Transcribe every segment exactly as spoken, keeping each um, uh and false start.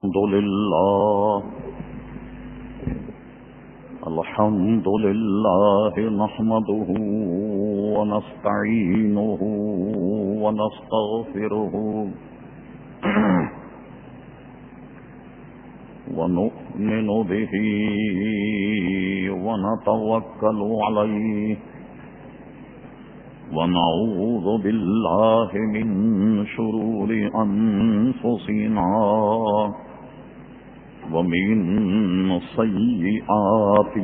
الحمد لله الحمد لله نحمده ونستعينه ونستغفره ونؤمن به ونتوكل عليه ونعوذ بالله من شرور أنفسنا ومن سيئات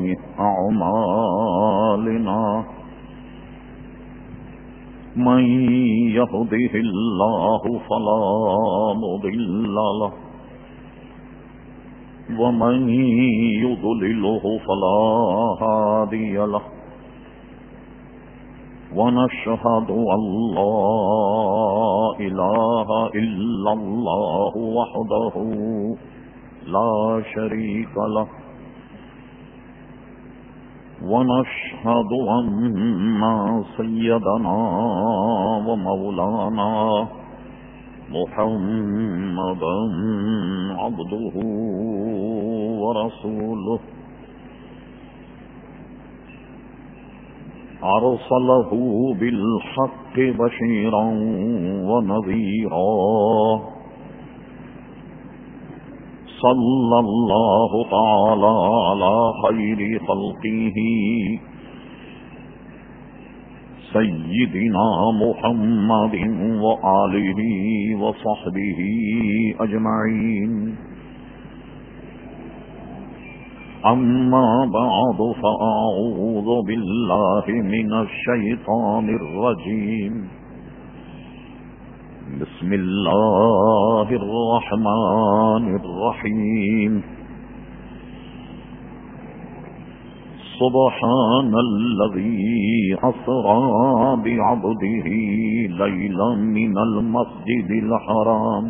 أعمالنا من يهده الله فلا مضل له ومن يضلله فلا هادي له ونشهد أن لا إله إلا الله وحده لا شريك له ونشهد أن سيدنا ومولانا محمدا عبده ورسوله أرسله بالحق بشيرا ونذيرا صلى الله تعالى على خير خلقه سيدنا محمد وآله وصحبه أجمعين أما بعد فأعوذ بالله من الشيطان الرجيم بسم الله الرحمن الرحيم سبحان الذي أسرى بعبده ليلا من المسجد الحرام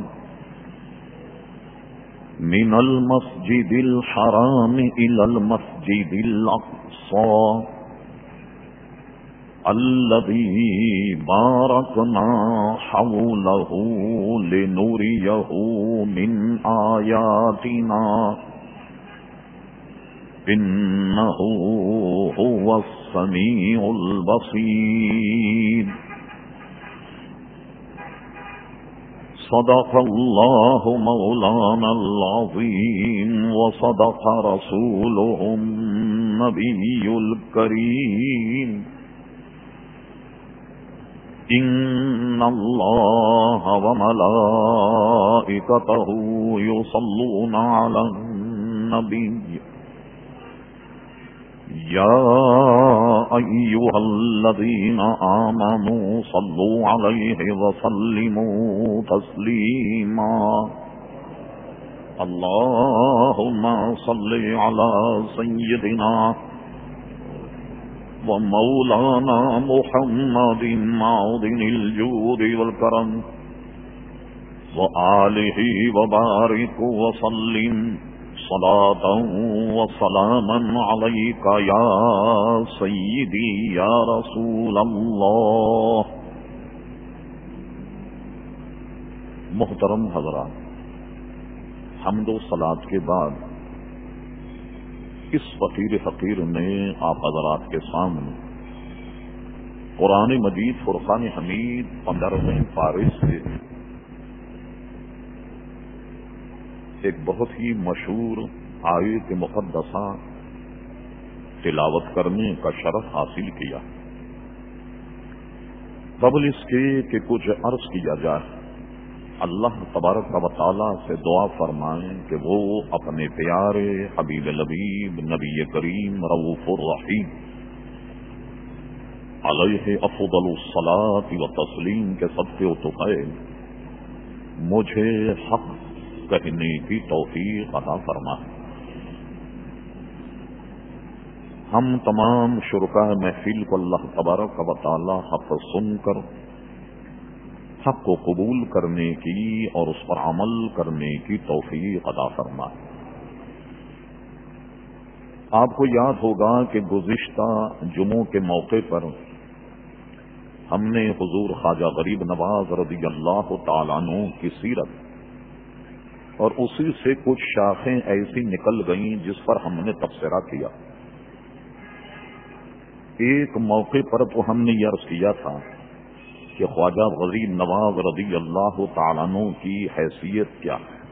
من المسجد الحرام إلى المسجد الأقصى الذي باركنا حوله لنريه من آياتنا إنه هو السميع البصير صدق الله مولانا العظيم وصدق رسوله النبي الكريم إن الله وملائكته يصلون على النبي يا أيها الذين آمنوا صلوا عليه وسلموا تسليما اللهم صل على سيدنا ومولانا محمد معدن الجود والكرم وآله وبارك وسلم صلاة وسلاما عليك يا سيدي يا رسول الله. محترم حضرات، حمد و صلاۃ کے بعد اس فقیر فقیر نے آپ حضرات کے سامنے قرآن مجید فرقان حمید پندرہویں پارے سے ایک بہت ہی مشہور آیت مقدسہ تلاوت کرنے کا شرف حاصل کیا. قبل اس کے کہ کچھ عرض کیا جائے، اللہ تبارک و تعالیٰ سے دعا فرمائیں کہ وہ اپنے پیارے حبیب لبیب نبی کریم رؤوف الرحیم علیہ افضل الصلاۃ و تسلیم کے صدقے و طفیل مجھے حق کہنے کی توفیق عطا فرمائیں. ہم تمام شرکاء محفل کو اللہ تبارک و تعالی حق سن کر حق کو قبول کرنے کی اور اس پر عمل کرنے کی توفیق عطا فرمائے. آپ کو یاد ہوگا کہ گزشتہ جمعوں کے موقع پر ہم نے حضور خواجہ غریب نواز رضی اللہ تعالیٰ عنہ کی سیرت اور اسی سے کچھ شاخیں ایسی نکل گئیں جس پر ہم نے تبصرہ کیا۔ ایک موقع پر تو ہم نے یہ عرض کیا تھا کہ خواجہ غزیر نواز رضی اللہ تعالیٰ عنہ کی حیثیت کیا ہے،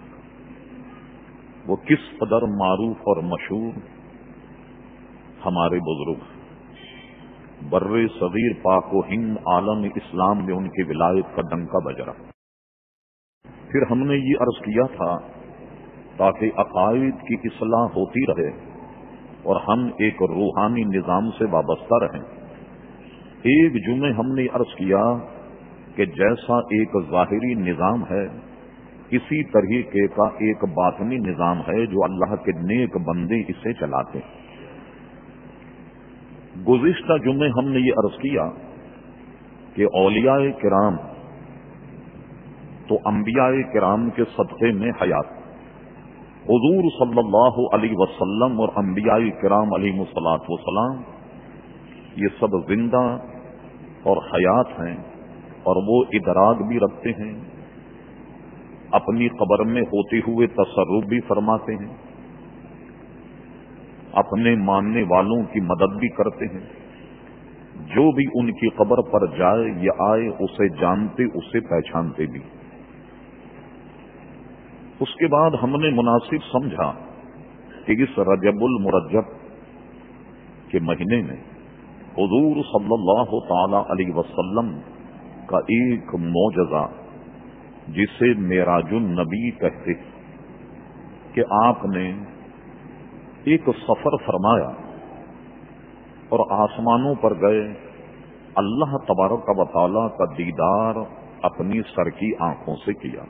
وہ کس قدر معروف اور مشہور ہمارے بزرگ بر صغیر پاک و ہند عالم اسلام میں ان کی ولایت کا ڈنکا بج رہا۔ پھر ہم نے یہ عرض کیا تھا تاکہ عقائد کی اصلاح ہوتی رہے اور ہم ایک روحانی نظام سے وابستہ رہیں۔ ایک جمعے ہم نے عرض کیا کہ جیسا ایک ظاہری نظام ہے اسی طریقے کا ایک باطنی نظام ہے جو اللہ کے نیک بندے اسے چلاتے ہیں۔ گزشتہ جمعے ہم نے یہ عرض کیا کہ اولیاء کرام تو انبیاء کرام کے صدقے میں حیات، حضور صلی اللہ علیہ وسلم اور انبیاء کرام علیہ الصلوۃ والسلام یہ سب زندہ اور حیات ہیں، اور وہ ادراک بھی رکھتے ہیں، اپنی قبر میں ہوتے ہوئے تصرف بھی فرماتے ہیں، اپنے ماننے والوں کی مدد بھی کرتے ہیں، جو بھی ان کی قبر پر جائے یا آئے اسے جانتے اسے پہچانتے بھی۔ اس کے بعد ہم نے مناسب سمجھا کہ اس رجب المرجب کے مہینے میں حضور صلی اللہ تعالی علیہ وسلم کا ایک معجزہ جسے معراج النبی کہتے کہ آپ نے ایک سفر فرمایا اور آسمانوں پر گئے، اللہ تبارک و تعالی کا دیدار اپنی سر کی آنکھوں سے کیا۔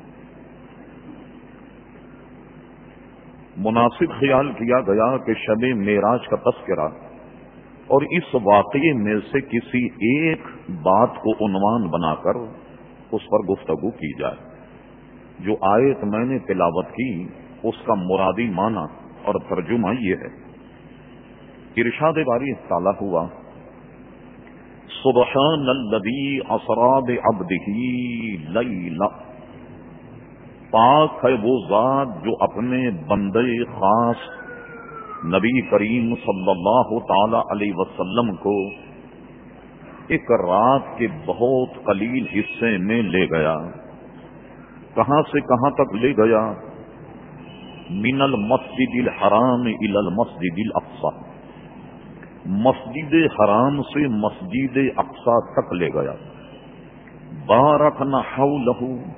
مناسب خیال کیا گیا کہ شب معراج کا تذکرہ اور اس واقعے میں سے کسی ایک بات کو عنوان بنا کر اس پر گفتگو کی جائے۔ جو آیت میں نے تلاوت کی اس کا مرادی معنی اور ترجمہ یہ ہے۔ ارشاد باری تعالیٰ ہوا سبحان الذی اسری بعبدہ لیلا، پاک ہے وہ ذات جو اپنے بندے خاص نبی کریم صلی اللہ تعالی علیہ وسلم کو ایک رات کے بہت قلیل حصے میں لے گیا۔ کہاں سے کہاں تک لے گیا؟ من المسجد الحرام الی المسجد الاقصی، مسجد حرام سے مسجد اقصی تک لے گیا۔ بارکنا حولہ،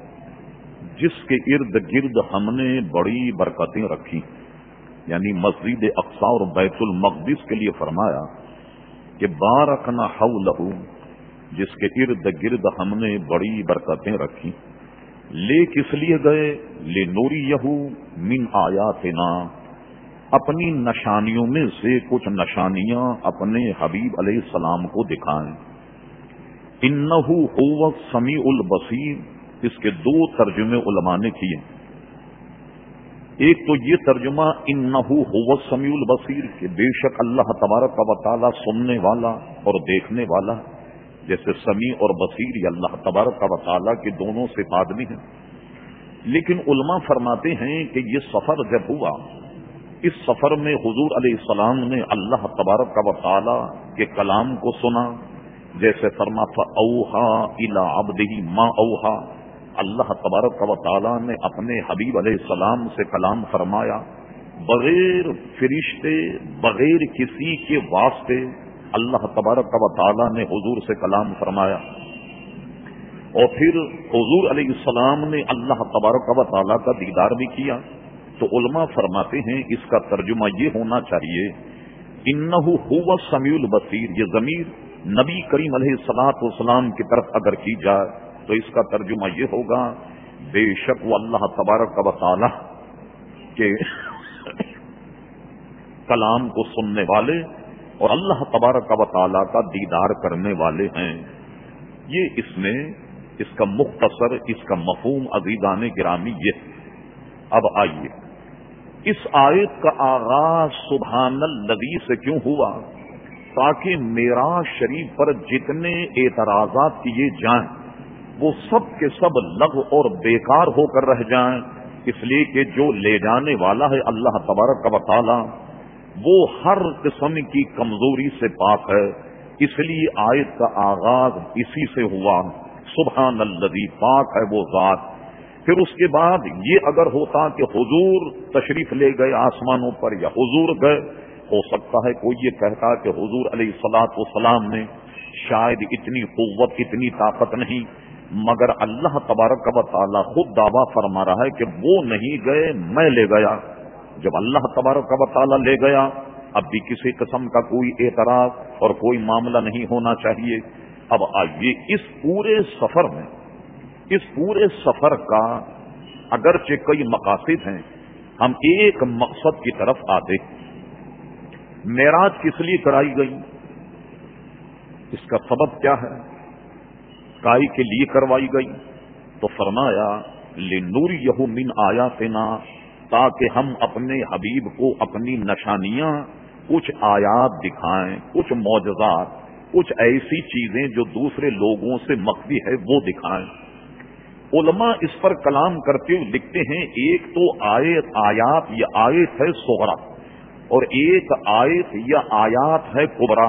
جس کے ارد گرد ہم نے بڑی برکتیں رکھی، یعنی مسجد اقصی اور بیت المقدس کے لیے فرمایا کہ بارکنا حولہ، جس کے ارد گرد ہم نے بڑی برکتیں رکھی۔ لے کس لیے گئے؟ لنوریہ من آیاتنا، اپنی نشانیوں میں سے کچھ نشانیاں اپنے حبیب علیہ السلام کو دکھائیں۔ انہ هو السمیع البصیر، اس کے دو ترجمے علماء نے کیے۔ ایک تو یہ ترجمہ انہ هو السمیع البصیر کہ بے شک اللہ تبارک و تعالی سننے والا اور دیکھنے والا، جیسے سمیع اور بصیر یہ اللہ تبارک و تعالی کے دونوں صفات بھی ہیں۔ لیکن علماء فرماتے ہیں کہ یہ سفر جب ہوا، اس سفر میں حضور علیہ السلام نے اللہ تبارک و تعالی کے کلام کو سنا، جیسے فرما فاوحا الی عبدہ ما اوحا، اللہ تبارک و تعالی نے اپنے حبیب علیہ السلام سے کلام فرمایا، بغیر فرشتے بغیر کسی کے واسطے اللہ تبارک و تعالی نے حضور سے کلام فرمایا۔ اور پھر حضور علیہ السلام نے اللہ تبارک و تعالی کا دیدار بھی کیا۔ تو علماء فرماتے ہیں اس کا ترجمہ یہ ہونا چاہیے انہ هو السمیع البصیر، یہ ضمیر نبی کریم علیہ الصلوۃ والسلام کی طرف اگر کی جائے تو اس کا ترجمہ یہ ہوگا بے شک وہ اللہ تبارک و تعالی کے کلام کو سننے والے اور اللہ تبارک و تعالی کا دیدار کرنے والے ہیں۔ یہ اس میں اس کا مختصر اس کا مفہوم عزیزان گرامی یہ۔ اب آئیے، اس آیت کا آغاز سبحان الذی سے کیوں ہوا؟ تاکہ معراج شریف پر جتنے اعتراضات کیے جائیں وہ سب کے سب لغو اور بیکار ہو کر رہ جائیں، اس لیے کہ جو لے جانے والا ہے اللہ تبارک و تعالی وہ ہر قسم کی کمزوری سے پاک ہے. اس لیے آیت کا آغاز اسی سے ہوا، سبحان الذی، پاک ہے وہ ذات. پھر اس کے بعد یہ اگر ہوتا کہ حضور تشریف لے گئے آسمانوں پر یا حضور گئے، ہو سکتا ہے کوئی یہ کہتا کہ حضور علیہ الصلوۃ والسلام نے شاید اتنی قوت اتنی طاقت نہیں، مگر اللہ تبارک و تعالی خود دعویٰ فرما رہا ہے کہ وہ نہیں گئے، میں لے گیا. جب اللہ تبارک و تعالی لے گیا اب بھی کسی قسم کا کوئی اعتراض اور کوئی معاملہ نہیں ہونا چاہیے. اب آئیے اس پورے سفر میں، اس پورے سفر کا اگرچہ کئی مقاصد ہیں، ہم ایک مقصد کی طرف آتے. معراج کس لیے کرائی گئی؟ اس کا سبب کیا ہے؟ کائی کے لیے کروائی گئی؟ تو فرمایا لِنُرِيَهُ مِنْ آیاتنا، تاکہ ہم اپنے حبیب کو اپنی نشانیاں، کچھ آیات دکھائیں، کچھ معجزات، کچھ ایسی چیزیں جو دوسرے لوگوں سے مخفی ہے وہ دکھائیں. علماء اس پر کلام کرتے ہوئے لکھتے ہیں ایک تو آیت آیات یا آیت ہے صغرا اور ایک آیت یا آیات ہے کبرا.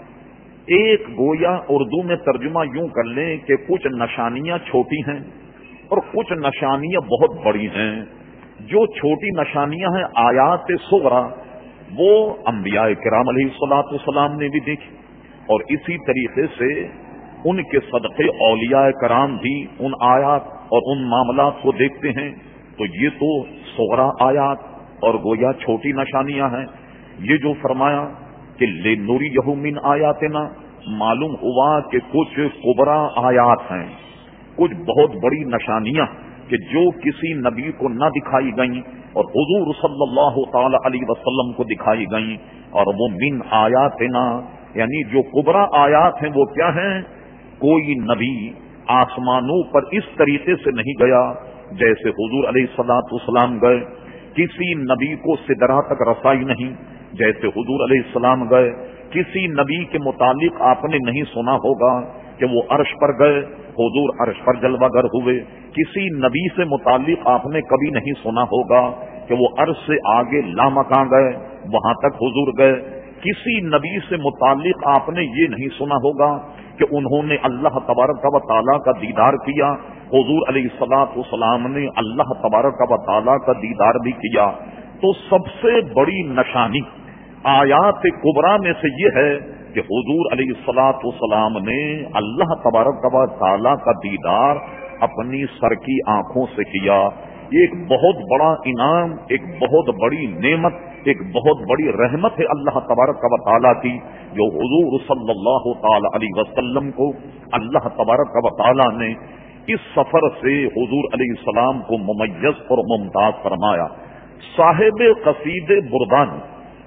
ایک گویا اردو میں ترجمہ یوں کر لیں کہ کچھ نشانیاں چھوٹی ہیں اور کچھ نشانیاں بہت بڑی ہیں. جو چھوٹی نشانیاں ہیں آیات صغرا وہ انبیاء کرام علیہ الصلوۃ والسلام نے بھی دیکھی، اور اسی طریقے سے ان کے صدقے اولیاء کرام بھی ان آیات اور ان معاملات کو دیکھتے ہیں. تو یہ تو صغرا آیات اور گویا چھوٹی نشانیاں ہیں. یہ جو فرمایا کہ لِنُرِيَهُ مِنْ آیاتنا، معلوم ہوا کہ کچھ کبرا آیات ہیں، کچھ بہت بڑی نشانیاں کہ جو کسی نبی کو نہ دکھائی گئیں اور حضور صلی اللہ تعالی علیہ وسلم کو دکھائی گئیں. اور وہ من آیاتنا یعنی جو کبرا آیات ہیں وہ کیا ہیں؟ کوئی نبی آسمانوں پر اس طریقے سے نہیں گیا جیسے حضور علیہ الصلوۃ والسلام گئے. کسی نبی کو سدرا تک رسائی نہیں جیسے حضور علیہ السلام گئے. کسی نبی کے متعلق آپ نے نہیں سنا ہوگا کہ وہ عرش پر گئے، حضور عرش پر جلوہ گر ہوئے. کسی نبی سے متعلق آپ نے کبھی نہیں سنا ہوگا کہ وہ عرش سے آگے لامکاں گئے، وہاں تک حضور گئے. کسی نبی سے متعلق آپ نے یہ نہیں سنا ہوگا کہ انہوں نے اللہ تبارک و تعالیٰ کا دیدار کیا. حضور علیہ الصلوۃ والسلام نے اللہ تبارک و تعالیٰ کا دیدار بھی کیا. تو سب سے بڑی نشانی آیات کبرا میں سے یہ ہے کہ حضور علیہ الصلوۃ والسلام نے اللہ تبارک و تعالیٰ کا دیدار اپنی سر کی آنکھوں سے کیا. ایک بہت بڑا انعام، ایک بہت بڑی نعمت، ایک بہت بڑی رحمت ہے اللہ تبارک و تعالیٰ کی، جو حضور صلی اللہ تعالی علیہ وسلم کو اللہ تبارک و تعالیٰ نے اس سفر سے حضور علیہ السلام کو ممیز اور ممتاز فرمایا. صاحب قصید بردان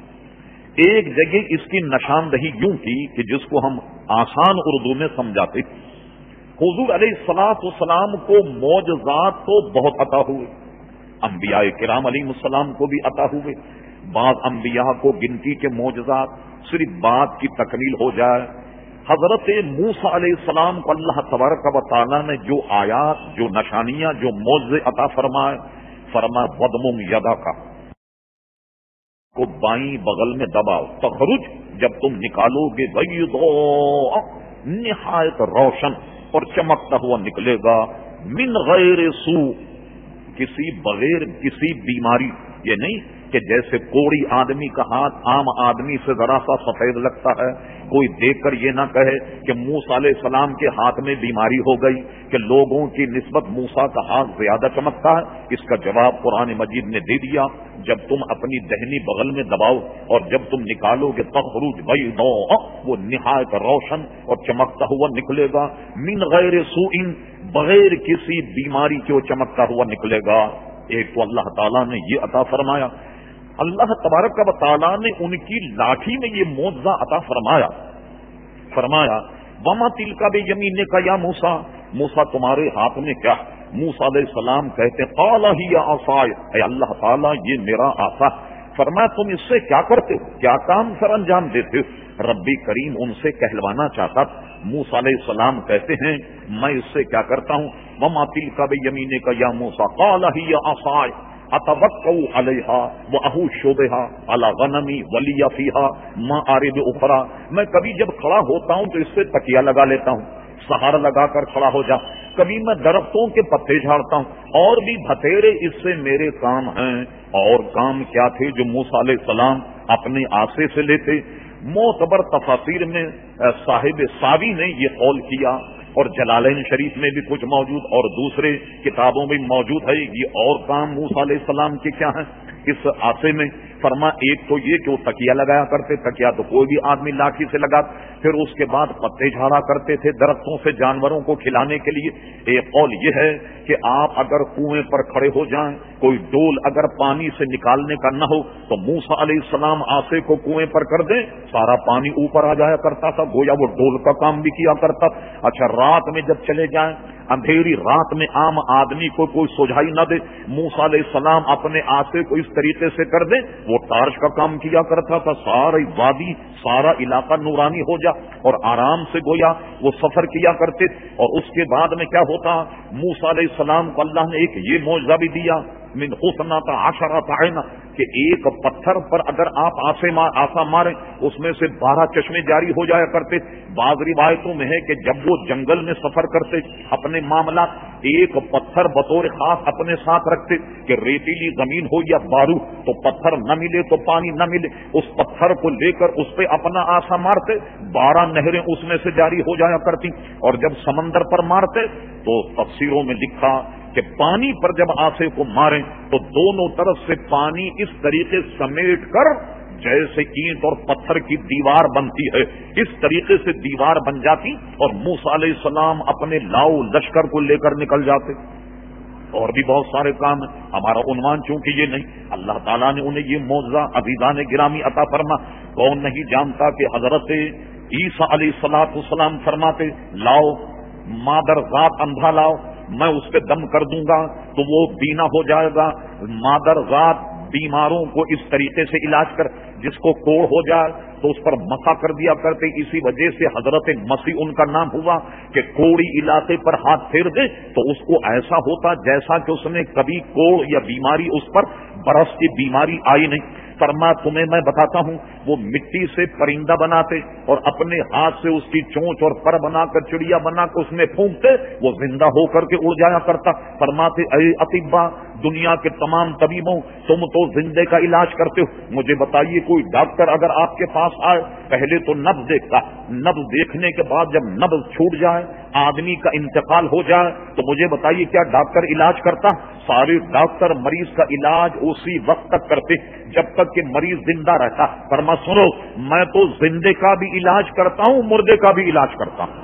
ایک جگہ اس کی نشاندہی یوں کی کہ جس کو ہم آسان اردو میں سمجھاتے. حضور علیہ الصلوۃ والسلام کو معجزات تو بہت عطا ہوئے، انبیاء کرام علیہ السلام کو بھی عطا ہوئے. بعض انبیاء کو گنتی کے معجزات صرف بات کی تکمیل ہو جائے. حضرت موسیٰ علیہ السلام کو اللہ تبارک و تعالیٰ نے جو آیات، جو نشانیاں، جو معجزے عطا فرمائے، فرمایا وَضْمُمْ يَدَكَ، کو بائیں بغل میں دباؤ، تخرج، جب تم نکالو گے بَيْضَاءَ، نہایت روشن اور چمکتا ہوا نکلے گا، من غیر سوء، کسی بغیر کسی بیماری. یہ نہیں کہ جیسے کوڑی آدمی کا ہاتھ عام آدمی سے ذرا سا سفید لگتا ہے، کوئی دیکھ کر یہ نہ کہے کہ موسیٰ علیہ السلام کے ہاتھ میں بیماری ہو گئی کہ لوگوں کی نسبت موسیٰ کا ہاتھ زیادہ چمکتا ہے. اس کا جواب قرآن مجید نے دے دیا، جب تم اپنی دہنی بغل میں دباؤ اور جب تم نکالو گے تخرج بیضاء، وہ نہایت روشن اور چمکتا ہوا نکلے گا، من غیر سوء، بغیر کسی بیماری کے وہ چمکتا ہوا نکلے گا. ایک تو اللہ تعالیٰ نے یہ عطا فرمایا. اللہ تبارک و تعالیٰ نے ان کی لاٹھی میں یہ معجزہ عطا فرمایا. فرمایا وما تلک بیمینک یا موسیٰ، موسیٰ تمہارے ہاتھ میں کیا؟ موسیٰ علیہ السلام کہتے قال ہی عصای، اے اللہ تعالیٰ یہ میرا عصا، فرمایا تم اس سے کیا کرتے ہو, کیا کام سر انجام دیتے ہو؟ ربی کریم ان سے کہلوانا چاہتا. موسیٰ علیہ السلام کہتے ہیں میں اس سے کیا کرتا ہوں, وما تلک بیمینک یا موسیٰ قال ہی عصای اتوکل علیہا واحوش بہا علی غنمی ولی فیہا مآرب اخری. میں کبھی جب کھڑا ہوتا ہوں تو اس سے تکیہ لگا لیتا ہوں, سہارا لگا کر کھڑا ہو جا. کبھی میں درختوں کے پتے جھاڑتا ہوں, اور بھی بھتیرے اس سے میرے کام ہیں. اور کام کیا تھے جو موسیٰ علیہ السلام اپنے آسے سے لیتے؟ معتبر تفاسیر میں صاحب ساوی نے یہ قول کیا, اور جلالین شریف میں بھی کچھ موجود اور دوسرے کتابوں میں موجود ہے. یہ اور کام موسیٰ علیہ السلام کے کیا ہیں اس آسے میں؟ فرما ایک تو یہ کہ وہ تکیہ لگایا کرتے, تکیہ تو کوئی بھی آدمی لاٹھی سے لگا. پھر اس کے بعد پتے جھاڑا کرتے تھے درختوں سے جانوروں کو کھلانے کے لیے. ایک قول یہ ہے کہ آپ اگر کنویں پر کھڑے ہو جائیں, کوئی ڈول اگر پانی سے نکالنے کا نہ ہو تو موسیٰ علیہ السلام آسے کو کنویں پر کر دیں, سارا پانی اوپر آ جایا کرتا تھا, گویا وہ ڈول کا کام بھی کیا کرتا. اچھا رات میں جب چلے جائیں, اندھیری رات میں عام آدمی کو کوئی سجھائی نہ دے, موسیٰ علیہ السلام اپنے آسے کو اس طریقے سے کر دیں, وہ ٹارچ کا کام کیا کرتا تھا. ساری وادی سارا علاقہ نورانی ہو جا, اور آرام سے گویا وہ سفر کیا کرتے. اور اس کے بعد میں کیا ہوتا, موسیٰ علیہ السلام کو اللہ نے ایک یہ معجزہ بھی دیا من حسنۃ عشرۃ عینا, کہ ایک پتھر پر اگر آپ آسے مار آسا ماریں اس میں سے بارہ چشمے جاری ہو جایا کرتے. بعض روایتوں میں ہے کہ جب وہ جنگل میں سفر کرتے اپنے معاملات ایک پتھر بطور خاص اپنے ساتھ رکھتے کہ ریتیلی زمین ہو یا بارو تو پتھر نہ ملے تو پانی نہ ملے, اس پتھر کو لے کر اس پہ اپنا آسا مارتے, بارہ نہریں اس میں سے جاری ہو جایا کرتی. اور جب سمندر پر مارتے تو تفسیروں میں لکھا کہ پانی پر جب آسے کو ماریں تو دونوں طرف سے پانی اس طریقے سمیٹ کر جیسے اینٹ اور پتھر کی دیوار بنتی ہے اس طریقے سے دیوار بن جاتی, اور موسیٰ علیہ السلام اپنے لاؤ لشکر کو لے کر نکل جاتے. اور بھی بہت سارے کام ہیں, ہمارا عنوان چونکہ یہ نہیں, اللہ تعالیٰ نے انہیں یہ معجزہ عزیزان گرامی عطا فرما. کون نہیں جانتا کہ حضرت عیسیٰ علیہ الصلوۃ والسلام فرماتے لاؤ مادر ذات اندھا لاؤ, میں اس پہ دم کر دوں گا تو وہ بینا ہو جائے گا. مادر ذات بیماروں کو اس طریقے سے علاج کر, جس کو کوڑ ہو جائے تو اس پر مسا کر دیا کرتے. اسی وجہ سے حضرت مسیح ان کا نام ہوا کہ کوڑی علاقے پر ہاتھ پھیر دے تو اس کو ایسا ہوتا جیسا کہ اس نے کبھی کوڑ یا بیماری اس پر برس کی بیماری آئی نہیں. فرما تمہیں میں بتاتا ہوں, وہ مٹی سے پرندہ بناتے اور اپنے ہاتھ سے اس کی چونچ اور پر بنا کر چڑیا بنا کر اس میں پھونکتے, وہ زندہ ہو کر کے اڑ جایا کرتا. فرماتے اے اطباء, دنیا کے تمام طبیبوں, تم تو زندے کا علاج کرتے ہو, مجھے بتائیے کوئی ڈاکٹر اگر آپ کے پاس آئے پہلے تو نبض دیکھتا, نبض دیکھنے کے بعد جب نبض چھوٹ جائے آدمی کا انتقال ہو جائے تو مجھے بتائیے کیا ڈاکٹر علاج کرتا؟ سارے ڈاکٹر مریض کا علاج اسی وقت تک کرتے جب تک کہ مریض زندہ رہتا. فرما سنو, میں تو زندے کا بھی علاج کرتا ہوں, مردے کا بھی علاج کرتا ہوں.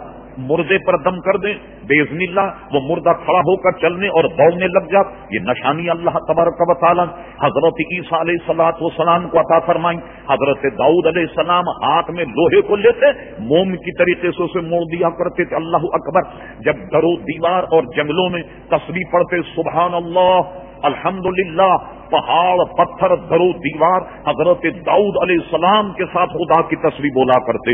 مردے پر دم کر دیں باذن اللہ وہ مردہ کھڑا ہو کر چلنے اور دوڑنے لگ جا. یہ نشانی اللہ تبارک و تعالیٰ حضرت عیسیٰ علیہ الصلوۃ والسلام کو عطا فرمائی. حضرت داؤد علیہ السلام ہاتھ میں لوہے کو لیتے, موم کی طریقے سے اسے موڑ دیا کرتے تھے. اللہ اکبر. جب درو دیوار اور جنگلوں میں تسبیح پڑھتے سبحان اللہ الحمدللہ, پہاڑ پتھر درو دیوار حضرت داؤد علیہ السلام کے ساتھ خدا کی تسبیح بولا کرتے.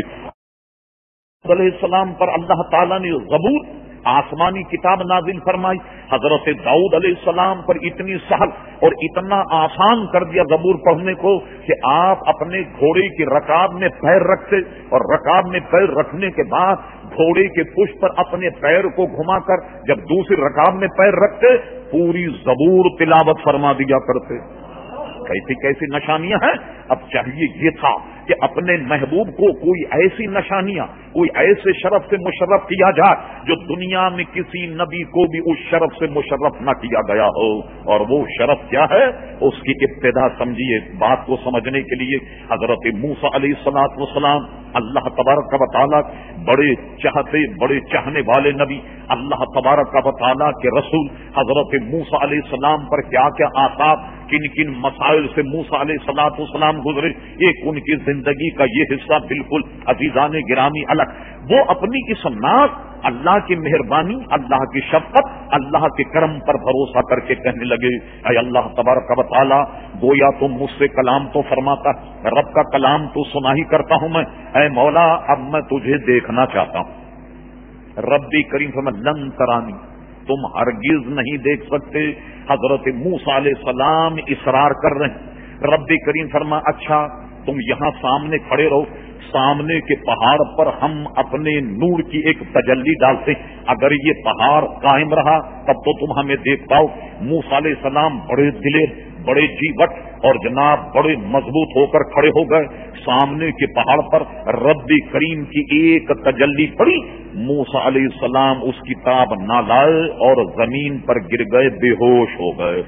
علیہ السلام پر اللہ تعالیٰ نے زبور آسمانی کتاب نازل فرمائی. حضرت داؤد علیہ السلام پر اتنی سہل اور اتنا آسان کر دیا زبور پڑھنے کو کہ آپ اپنے گھوڑے کی رکاب میں پیر رکھتے اور رکاب میں پیر رکھنے کے بعد گھوڑے کے پشت پر اپنے پیر کو گھما کر جب دوسری رکاب میں پیر رکھتے پوری زبور تلاوت فرما دیا کرتے. کیسی کیسی نشانیاں ہیں. اب چاہیے یہ تھا کہ اپنے محبوب کو کوئی ایسی نشانیاں, کوئی ایسے شرف سے مشرف کیا جائے جو دنیا میں کسی نبی کو بھی اس شرف سے مشرف نہ کیا گیا ہو. اور وہ شرف کیا ہے اس کی ابتدا سمجھیے. بات کو سمجھنے کے لیے حضرت موسیٰ علیہ الصلوۃ والسلام اللہ تبارک و تعالیٰ بڑے چاہتے بڑے چاہنے والے نبی, اللہ تبارک و تعالیٰ کے رسول حضرت موسیٰ علیہ السلام پر کیا کیا آثار, کن کن مسائل سے موسیٰ علیہ الصلوۃ والسلام گزرے. ایک ان کی زندگی کا یہ حصہ بالکل عزیزان گرامی الگ. وہ اپنی اس ناک اللہ کی مہربانی، اللہ کی شفقت، اللہ کے کرم پر بھروسہ کر کے کہنے لگے اے اللہ تبارک و تعالی، گویا تم مجھ سے کلام تو فرماتا، رب کا کلام تو سنا ہی کرتا ہوں میں، اے مولا اب میں تجھے دیکھنا چاہتا ہوں۔ ربی کریم فرمایا لن ترانی، تم ہرگز نہیں دیکھ سکتے۔ حضرت موسیٰ علیہ السلام اصرار کر رہے ہیں۔ رب کریم فرما اچھا تم یہاں سامنے کھڑے رہو، سامنے کے پہاڑ پر ہم اپنے نور کی ایک تجلی ڈالتے، اگر یہ پہاڑ قائم رہا تب تو تم ہمیں دیکھ پاؤ۔ موسیٰ علیہ السلام بڑے دلیر، بڑے جیوٹ اور جناب بڑے مضبوط ہو کر کھڑے ہو گئے۔ سامنے کے پہاڑ پر رب کریم کی ایک تجلی پڑی، موسیٰ علیہ السلام اس کی تاب نہ لائے اور زمین پر گر گئے، بے ہوش ہو گئے،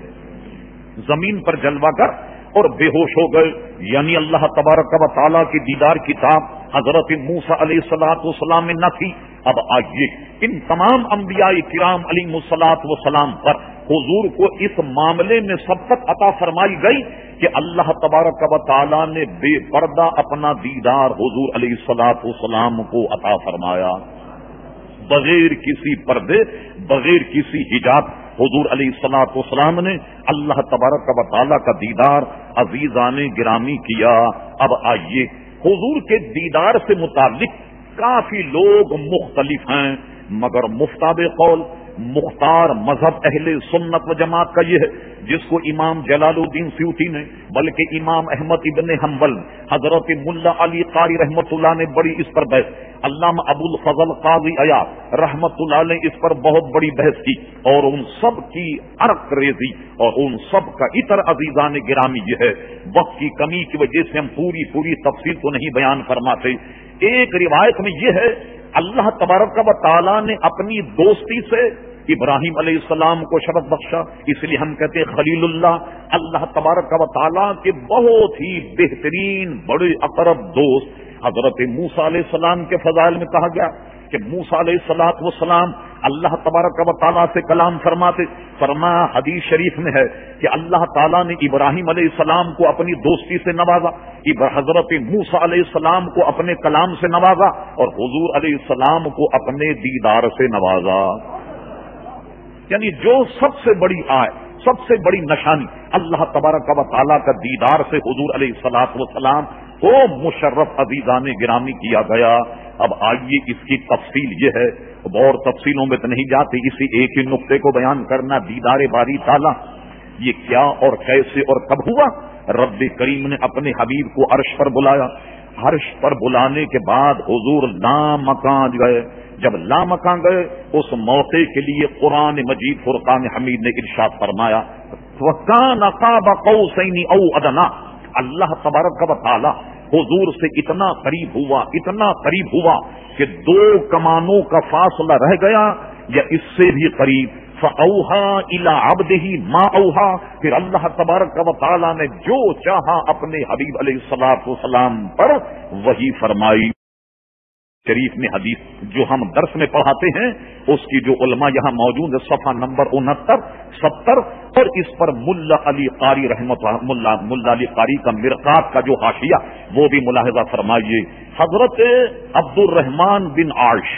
زمین پر جلوہ کر اور بے ہوش ہو گئے۔ یعنی اللہ تبارک و تعالیٰ کی دیدار کی تاب حضرت موسیٰ علیہ الصلوۃ والسلام میں نہ تھی۔ اب آئیے ان تمام انبیاء کرام علیہ الصلوۃ والسلام پر حضور کو اس معاملے میں سبقت عطا فرمائی گئی کہ اللہ تبارک و تعالیٰ نے بے پردہ اپنا دیدار حضور علیہ الصلوۃ والسلام کو عطا فرمایا، بغیر کسی پردے، بغیر کسی حجاب حضور علیہ الصلوۃ والسلام نے اللہ تبارک و تعالیٰ کا دیدار عزیزان گرامی کیا۔ اب آئیے حضور کے دیدار سے متعلق کافی لوگ مختلف ہیں، مگر مفتاب قول مختار مذہب اہل سنت و جماعت کا یہ ہے، جس کو امام جلال الدین سیوطی نے بلکہ امام احمد ابن حنبل، حضرت ملا علی قاری رحمت اللہ نے بڑی اس پر بحث، علامہ ابو الفضل قاضی عیاض رحمت اللہ نے اس پر بہت بڑی بحث کی، اور ان سب کی عرق ریزی اور ان سب کا اتر عزیزان گرامی یہ ہے، وقت کی کمی کی وجہ سے ہم پوری پوری تفصیل تو نہیں بیان فرماتے۔ ایک روایت میں یہ ہے اللہ تبارک و تعالیٰ نے اپنی دوستی سے ابراہیم علیہ السلام کو شرف بخشا، اس لیے ہم کہتے ہیں خلیل اللہ۔ اللہ تبارک و تعالیٰ کے بہت ہی بہترین بڑے اقرب دوست حضرت موسیٰ علیہ السلام کے فضائل میں کہا گیا کہ موسیٰ علیہ الصلوۃ والسلام اللہ تبارک و تعالیٰ سے کلام فرماتے، فرمایا حدیث شریف میں ہے کہ اللہ تعالیٰ نے ابراہیم علیہ السلام کو اپنی دوستی سے نوازا، حضرت موسیٰ علیہ السلام کو اپنے کلام سے نوازا، اور حضور علیہ السلام کو اپنے دیدار سے نوازا۔ یعنی جو سب سے بڑی آئے، سب سے بڑی نشانی اللہ تبارک و تعالیٰ کا دیدار سے حضور علیہ الصلوۃ والسلام کو مشرف عزیزان گرامی کیا گیا۔ اب آئیے اس کی تفصیل یہ ہے، اور تفصیلوں میں تو نہیں جاتے، اسی ایک ہی نقطے کو بیان کرنا، دیدار باری تعالیٰ یہ کیا اور کیسے اور کب ہوا۔ رب کریم نے اپنے حبیب کو عرش پر بلایا، عرش پر بلانے کے بعد حضور لامکان گئے، جب لامکان گئے اس موقع کے لیے قرآن مجید فرقان حمید نے ارشاد فرمایا وَكَانَ قَابَ قَوْسَيْنِ أَوْ أَدْنَىٰ، اللہ تبارک و تعالی حضور سے اتنا قریب ہوا، اتنا قریب ہوا کہ دو کمانوں کا فاصلہ رہ گیا یا اس سے بھی قریب۔ فَأَوْحَىٰ إِلَىٰ عَبْدِهِ مَا أَوْحَىٰ، پھر اللہ تبارک و تعالی نے جو چاہا اپنے حبیب علیہ الصلوۃ والسلام پر وہی فرمائی۔ شریف میں حدیث جو ہم درس میں پڑھاتے ہیں اس کی جو علماء یہاں موجود ہے صفحہ نمبر انہتر ستر، اور اس پر ملا علی قاری رحمت ملا ملا علی قاری کا مرقات کا جو حاشیہ وہ بھی ملاحظہ فرمائیے۔ حضرت عبد الرحمن بن عائش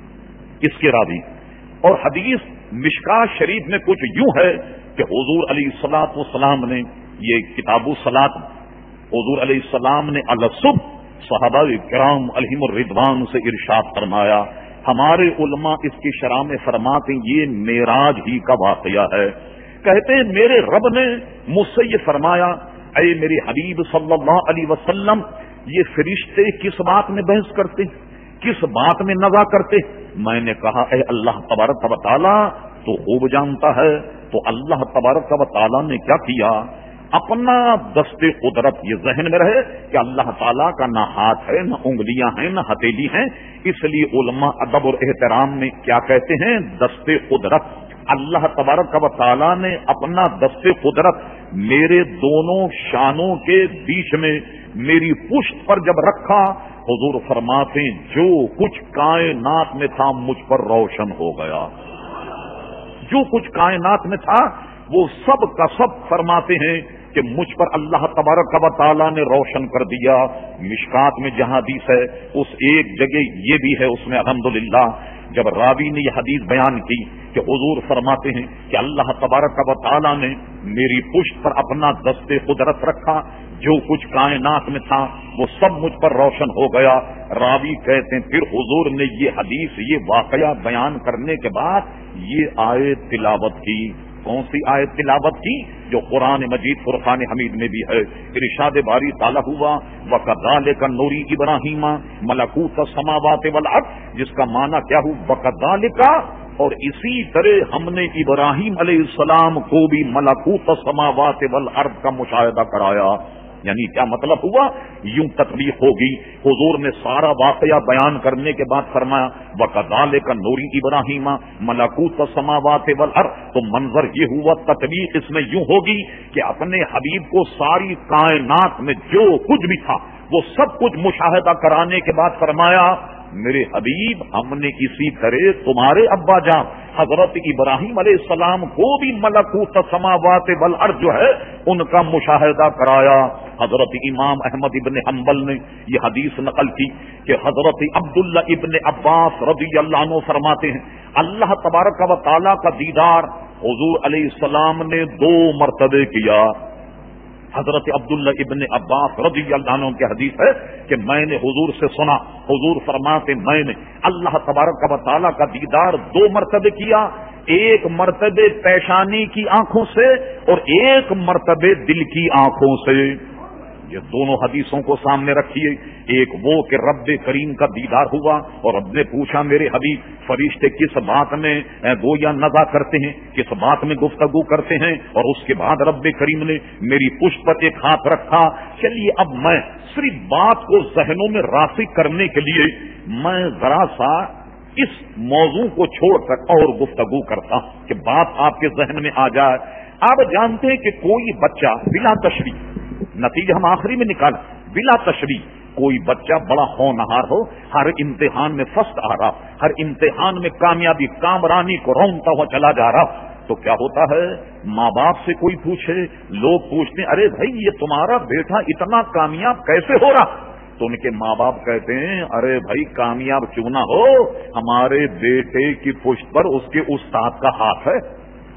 اس کے راوی، اور حدیث مشکات شریف میں کچھ یوں ہے کہ حضور علیہ الصلوۃ والسلام نے یہ کتاب الصلاۃ حضور علیہ السلام نے الصبح صحابہ کرام علیہم الرضوان سے ارشاد فرمایا۔ ہمارے علماء اس کی شرح میں فرماتے ہیں یہ معراج ہی کا واقعہ ہے۔ کہتے ہیں میرے رب نے مجھ سے یہ فرمایا اے میرے حبیب صلی اللہ علیہ وسلم، یہ فرشتے کس بات میں بحث کرتے، کس بات میں نزا کرتے؟ میں نے کہا اے اللہ تبارک و تعالی تو خوب جانتا ہے۔ تو اللہ تبارک و تعالی نے کیا کیا، اپنا دست قدرت یہ ذہن میں رہے کہ اللہ تعالیٰ کا نہ ہاتھ ہے، نہ انگلیاں ہیں، نہ ہتھیلی ہیں، اس لیے علماء ادب اور احترام میں کیا کہتے ہیں، دست قدرت۔ اللہ تبارک و تعالیٰ نے اپنا دست قدرت میرے دونوں شانوں کے بیچ میں میری پشت پر جب رکھا، حضور فرماتے ہیں جو کچھ کائنات میں تھا مجھ پر روشن ہو گیا، جو کچھ کائنات میں تھا وہ سب کا سب فرماتے ہیں کہ مجھ پر اللہ تبارک و تعالیٰ نے روشن کر دیا۔ مشکات میں جہاں حدیث ہے اس ایک جگہ یہ بھی ہے، اس میں الحمدللہ جب راوی نے یہ حدیث بیان کی کہ حضور فرماتے ہیں کہ اللہ تبارک و تعالی نے میری پشت پر اپنا دست قدرت رکھا، جو کچھ کائنات میں تھا وہ سب مجھ پر روشن ہو گیا، راوی کہتے ہیں پھر حضور نے یہ حدیث، یہ واقعہ بیان کرنے کے بعد یہ آیت تلاوت کی۔ کون سی آیت تلاوت کی؟ جو قرآن مجید فرقان حمید میں بھی ہے۔ ارشاد باری تعالیٰ ہوا وَكَذَلِكَ نُرِي إِبْرَاهِيمَ مَلَكُوتَ السَّمَاوَاتِ وَالْأَرْضِ، جس کا معنی کیا ہو؟ وَكَذَلِكَ، اور اسی طرح ہم نے ابراہیم علیہ السلام کو بھی ملکوت السماوات والارض کا مشاہدہ کرایا۔ یعنی کیا مطلب ہوا؟ یوں تطبیق ہوگی۔ حضور نے سارا واقعہ بیان کرنے کے بعد فرمایا وَكَذَلِكَ نُرِي إِبْرَاهِيمَ مَلَكُوتَ السَّمَاوَاتِ وَالْأَرْضِ، تو منظر یہ ہوا، تطبیق اس میں یوں ہوگی کہ اپنے حبیب کو ساری کائنات میں جو کچھ بھی تھا وہ سب کچھ مشاہدہ کرانے کے بعد فرمایا میرے حبیب ہم نے اسی طرح تمہارے ابا جان حضرت ابراہیم علیہ السلام کو بھی ملکوت السماوات والارض جو ہے ان کا مشاہدہ کرایا۔ حضرت امام احمد ابن حنبل نے یہ حدیث نقل کی کہ حضرت عبداللہ ابن عباس رضی اللہ عنہ فرماتے ہیں اللہ تبارک و تعالیٰ کا دیدار حضور علیہ السلام نے دو مرتبے کیا۔ حضرت عبداللہ ابن عباس رضی اللہ عنہ کی حدیث ہے کہ میں نے حضور سے سنا، حضور فرماتے میں نے اللہ تبارک و تعالیٰ کا دیدار دو مرتبے کیا، ایک مرتبے پیشانی کی آنکھوں سے اور ایک مرتبے دل کی آنکھوں سے۔ یہ دونوں حدیثوں کو سامنے رکھیے، ایک وہ کہ رب کریم کا دیدار ہوا اور رب نے پوچھا میرے حبیب فرشتے کس بات میں گویا نظر کرتے ہیں، کس بات میں گفتگو کرتے ہیں، اور اس کے بعد رب کریم نے میری پشت پر ایک ہاتھ رکھا۔ چلیے اب میں صرف بات کو ذہنوں میں راسخ کرنے کے لیے میں ذرا سا اس موضوع کو چھوڑ کر اور گفتگو کرتا ہوں کہ بات آپ کے ذہن میں آ جائے۔ آپ جانتے ہیں کہ کوئی بچہ بلا تشریح، نتیجہ ہم آخری میں نکالا، بلا تشریح کوئی بچہ بڑا ہونہار ہو، ہر امتحان میں فرسٹ آ رہا، ہر امتحان میں کامیابی کامرانی کو رونتا ہوا چلا جا رہا، تو کیا ہوتا ہے ماں باپ سے کوئی پوچھے، لوگ پوچھتے ہیں ارے بھائی یہ تمہارا بیٹا اتنا کامیاب کیسے ہو رہا؟ تو ان کے ماں باپ کہتے ہیں ارے بھائی کامیاب کیوں نہ ہو، ہمارے بیٹے کی پشت پر اس کے استاد کا ہاتھ ہے۔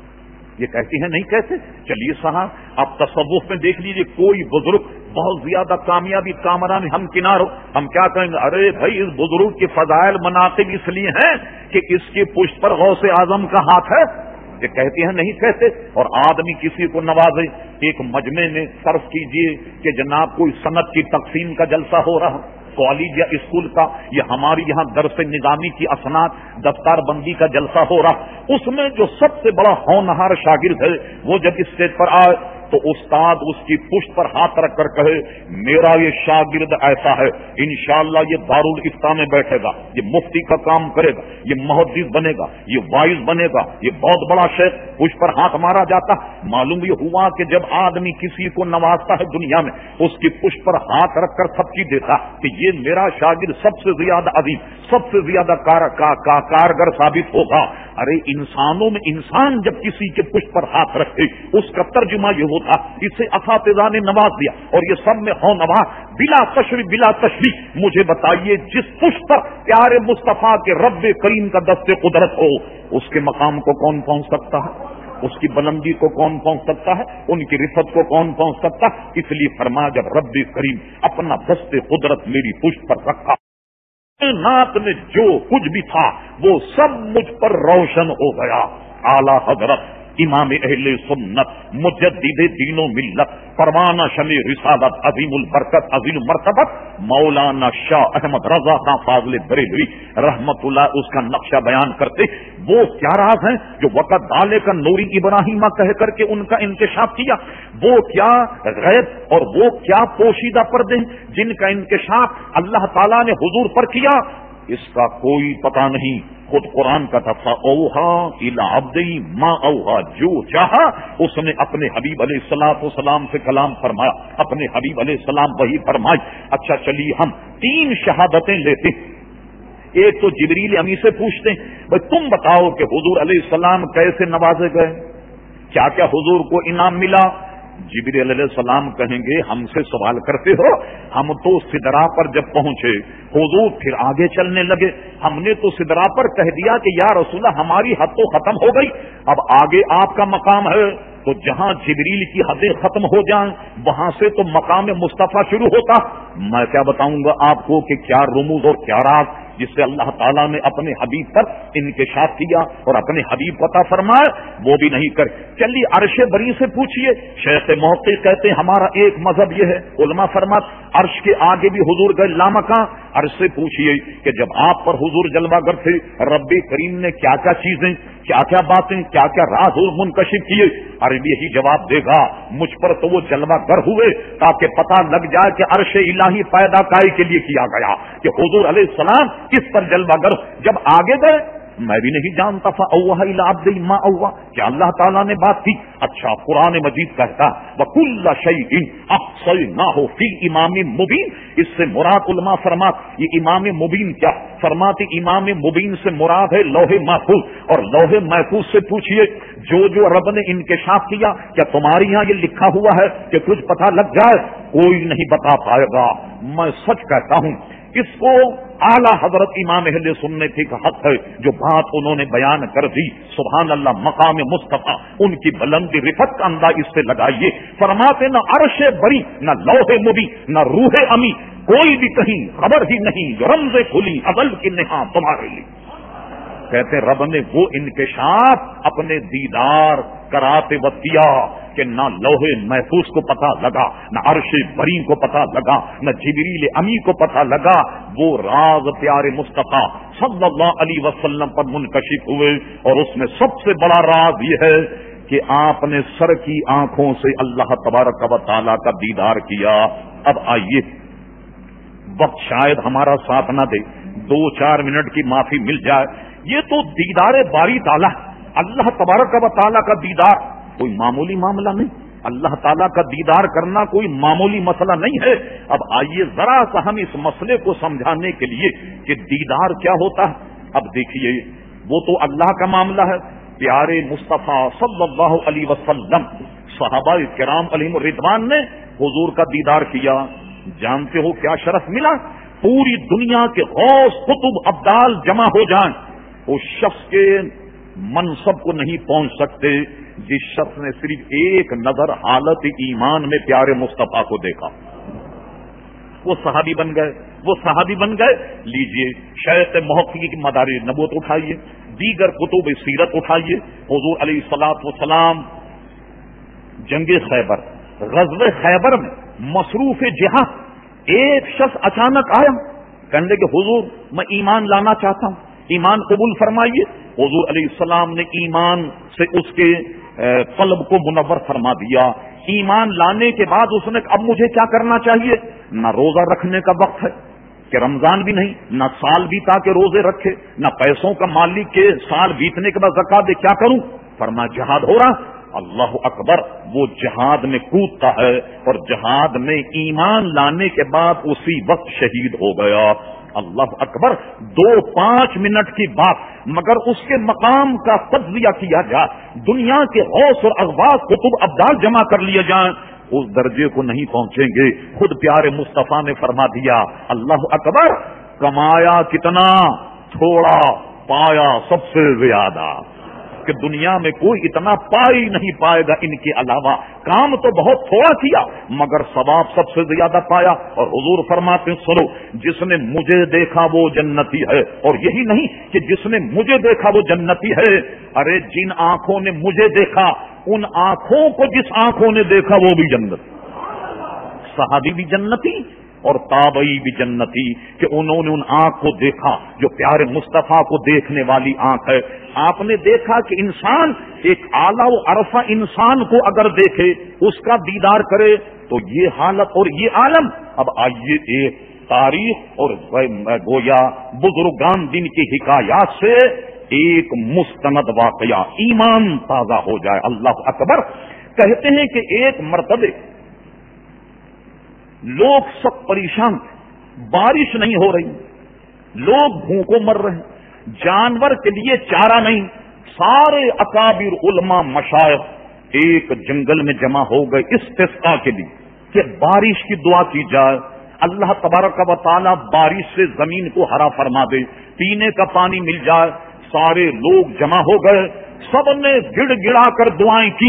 یہ کہتی ہیں نہیں کہتے؟ چلیے صاحب آپ تصوف میں دیکھ لیجئے کوئی بزرگ بہت زیادہ کامیابی کامران ہم کنار ہو، ہم کیا کہیں گے ارے بھائی اس بزرگ کے فضائل مناقب اس لیے ہیں کہ اس کی پشت پر غوث اعظم کا ہاتھ ہے۔ یہ کہتے ہیں نہیں کہتے؟ اور آدمی کسی کو نوازے، ایک مجمع میں فرض کیجئے کہ جناب کوئی صنعت کی تقسیم کا جلسہ ہو رہا، کالج یا اسکول کا یا ہماری یہاں درس نظامی کی اسناد دفتر بندی کا جلسہ ہو رہا، اس میں جو سب سے بڑا ہونہار شاگرد ہے وہ جب اسٹیج پر آئے تو استاد اس کی پشت پر ہاتھ رکھ کر کہے میرا یہ شاگرد ایسا ہے انشاءاللہ یہ دارالفتہ میں بیٹھے گا، یہ مفتی کا کام کرے گا، یہ محدث بنے گا، یہ وائز بنے گا، یہ بہت بڑا شیخ، پشت پر ہاتھ مارا جاتا۔ معلوم یہ ہوا کہ جب آدمی کسی کو نوازتا ہے دنیا میں اس کی پشت پر ہاتھ رکھ کر تھپکی دیتا کہ یہ میرا شاگرد سب سے زیادہ عظیم، سب سے زیادہ کار کا کا کارگر ثابت ہوگا۔ ارے انسانوں میں انسان جب کسی کے پشت پر ہاتھ رکھے اس کا ترجمہ یہ ہوتا اسے اساتذہ نے نواز دیا، اور یہ سب میں ہو نواز بلا تشریح بلا تشریح۔ مجھے بتائیے جس پشت پر پیارے مصطفیٰ کے رب کریم کا دست قدرت ہو اس کے مقام کو کون پہنچ سکتا ہے؟ اس کی بلندی کو کون پہنچ سکتا ہے؟ ان کی رفت کو کون پہنچ سکتا ہے؟ اس لیے فرمایا جب رب کریم اپنا دست قدرت میری پشت پر رکھا، نات میں جو کچھ بھی تھا وہ سب مجھ پر روشن ہو گیا۔ اعلی حضرت امام اہل سنت مجدد دین و ملت پروانہ شمع رسالت عظیم البرکت عظیم مرتبت مولانا شاہ احمد رضا خان فاضل بریلوی رحمت اللہ اس کا نقشہ بیان کرتے وہ کیا راز ہیں جو وقت ڈالے کا نوری ابراہیمہ کہہ کر کے ان کا انکشاف کیا، وہ کیا غیب اور وہ کیا پوشیدہ پردے جن کا انکشاف اللہ تعالیٰ نے حضور پر کیا، اس کا کوئی پتہ نہیں۔ خود قرآن کا تھا اوہا الی عبدی ما اوہا، جو چاہا اس نے اپنے حبیب علیہ الصلوۃ والسلام سے کلام فرمایا، اپنے حبیب علیہ السلام وہی فرمائی۔ اچھا چلیے ہم تین شہادتیں لیتے ہیں۔ ایک تو جبریل امی سے پوچھتے ہیں بھائی تم بتاؤ کہ حضور علیہ السلام کیسے نوازے گئے، کیا کیا حضور کو انعام ملا؟ جبریل علیہ السلام کہیں گے ہم سے سوال کرتے ہو؟ ہم تو سدرا پر جب پہنچے حضور پھر آگے چلنے لگے، ہم نے تو سدرا پر کہہ دیا کہ یا رسول اللہ ہماری حد تو ختم ہو گئی، اب آگے آپ کا مقام ہے، تو جہاں جبریل کی حدیں ختم ہو جائیں وہاں سے تو مقام مصطفیٰ شروع ہوتا۔ میں کیا بتاؤں گا آپ کو کہ کیا رموز اور کیا راز جس سے اللہ تعالیٰ نے اپنے حبیب پر انکشاف کیا اور اپنے حبیب کو عطا فرمایا، وہ بھی نہیں کر۔ چلیے عرش بری سے پوچھیے، شیخ موقع کہتے ہیں ہمارا ایک مذہب یہ ہے، علماء فرمات عرش کے آگے بھی حضور گئے لامکاں۔ عرش سے پوچھیے کہ جب آپ پر حضور جلوہ گر تھے رب کریم نے کیا کیا چیزیں، کیا کیا باتیں، کیا کیا راز منکشف کیے؟ عرب یہی جواب دے گا مجھ پر تو وہ جلوہ گر ہوئے تاکہ پتہ لگ جائے کہ عرش الہی پیدا کائی کے لیے کیا گیا، کہ حضور علیہ السلام کس پر جلوہ گر۔ جب آگے گئے میں بھی نہیں جانتا تھا اوہ الی عبد ما اوہ، کیا اللہ تعالیٰ نے بات کی؟ اچھا قرآن مجید کہتا وَكُلَّ شَيْءٍ أَحْصَيْنَاهُ فِي إِمَامٍ مُبِينٍ، اس سے مراد علماء فرمات یہ امام مبین کیا؟ فرماتے امام مبین سے مراد ہے لوح محفوظ، اور لوح محفوظ سے پوچھئے جو جو رب نے انکشاف کیا کیا تمہاری یہاں یہ لکھا ہوا ہے کہ کچھ پتہ لگ جائے؟ کوئی نہیں بتا پائے گا۔ میں سچ کہتا ہوں اس کو اعلیٰ حضرت امام اہل سنت کا حق ہے جو بات انہوں نے بیان کر دی، سبحان اللہ، مقام مصطفیٰ ان کی بلندی رفت کا انداز اس سے لگائیے۔ فرماتے نہ عرش بری، نہ لوح مبی، نہ روح امی، کوئی بھی کہیں خبر ہی نہیں جو رمز کھلی ازل کی نہاں تمہارے لیے۔ کہتے رب نے وہ انکشاف اپنے دیدار کراتے وقت کیا کہ نہ لوح محفوظ کو پتہ لگا، نہ عرش بری کو پتہ لگا، نہ جبریل امی کو پتہ لگا، وہ راز پیارے مصطفیٰ صلی اللہ علیہ وسلم پر منکشف ہوئے۔ اور اس میں سب سے بڑا راز یہ ہے کہ آپ نے سر کی آنکھوں سے اللہ تبارک و تعالیٰ کا دیدار کیا۔ اب آئیے، وقت شاید ہمارا ساتھ نہ دے، دو چار منٹ کی معافی مل جائے۔ یہ تو دیدار باری تعالیٰ، اللہ تبارک و تعالیٰ کا دیدار کوئی معمولی معاملہ نہیں، اللہ تعالیٰ کا دیدار کرنا کوئی معمولی مسئلہ نہیں ہے۔ اب آئیے ذرا سا ہم اس مسئلے کو سمجھانے کے لیے کہ دیدار کیا ہوتا ہے۔ اب دیکھیے وہ تو اللہ کا معاملہ ہے، پیارے مصطفیٰ صلی اللہ علیہ وسلم صحابہ کرام علیہم الرضوان نے حضور کا دیدار کیا، جانتے ہو کیا شرف ملا؟ پوری دنیا کے غوث قطب ابدال جمع ہو جائیں اس شخص کے منصب کو نہیں پہنچ سکتے جس شخص نے صرف ایک نظر حالت ایمان میں پیارے مصطفیٰ کو دیکھا۔ وہ صحابی بن گئے، وہ صحابی بن گئے۔ لیجئے شیخ محققی کی مدارج نبوت اٹھائیے، دیگر کتب سیرت اٹھائیے، حضور علیہ الصلوۃ والسلام جنگ خیبر، غزوہ خیبر میں مصروف جہاد ایک شخص اچانک آیا، کہنے لگے کہ حضور میں ایمان لانا چاہتا ہوں، ایمان قبول فرمائیے۔ حضور علیہ السلام نے ایمان سے اس کے قلب کو منور فرما دیا۔ ایمان لانے کے بعد اس نے اب مجھے کیا کرنا چاہیے؟ نہ روزہ رکھنے کا وقت ہے کہ رمضان بھی نہیں، نہ سال بیتا کے روزے رکھے، نہ پیسوں کا مالک کے سال بیتنے کے بعد زکات دے، کیا کروں؟ فرمایا جہاد ہو رہا۔ اللہ اکبر، وہ جہاد میں کودتا ہے اور جہاد میں ایمان لانے کے بعد اسی وقت شہید ہو گیا۔ اللہ اکبر، دو پانچ منٹ کی بات، مگر اس کے مقام کا تجزیہ کیا جائے، دنیا کے غوث اور اغواث قطب ابدال جمع کر لیے جائیں، اس درجے کو نہیں پہنچیں گے۔ خود پیارے مصطفیٰ نے فرما دیا، اللہ اکبر، کمایا کتنا تھوڑا، پایا سب سے زیادہ، کہ دنیا میں کوئی اتنا پا ہی نہیں پائے گا ان کے علاوہ۔ کام تو بہت تھوڑا کیا مگر ثواب سب سے زیادہ پایا۔ اور حضور فرماتے سنو، جس نے مجھے دیکھا وہ جنتی ہے، اور یہی نہیں کہ جس نے مجھے دیکھا وہ جنتی ہے، ارے جن آنکھوں نے مجھے دیکھا ان آنکھوں کو جس آنکھوں نے دیکھا وہ بھی جنت۔ صحابی بھی جنتی اور تابعی بھی جنتی کہ انہوں نے ان آنکھ کو دیکھا جو پیارے مصطفیٰ کو دیکھنے والی آنکھ ہے۔ آپ نے دیکھا کہ انسان ایک اعلیٰ و عرفہ انسان کو اگر دیکھے، اس کا دیدار کرے تو یہ حالت اور یہ عالم۔ اب آئیے ایک تاریخ اور گویا بزرگان دن کی حکایات سے ایک مستند واقعہ ایمان تازہ ہو جائے۔ اللہ اکبر، کہتے ہیں کہ ایک مرتبہ لوگ سب پریشان تھے، بارش نہیں ہو رہی، لوگ بھوکوں مر رہے، جانور کے لیے چارہ نہیں، سارے اکابر علماء مشائخ ایک جنگل میں جمع ہو گئے استسقاء کے لیے کہ بارش کی دعا کی جائے، اللہ تبارک و تعالی بارش سے زمین کو ہرا فرما دے، پینے کا پانی مل جائے۔ سارے لوگ جمع ہو گئے، سب نے گڑ گڑا کر دعائیں کی،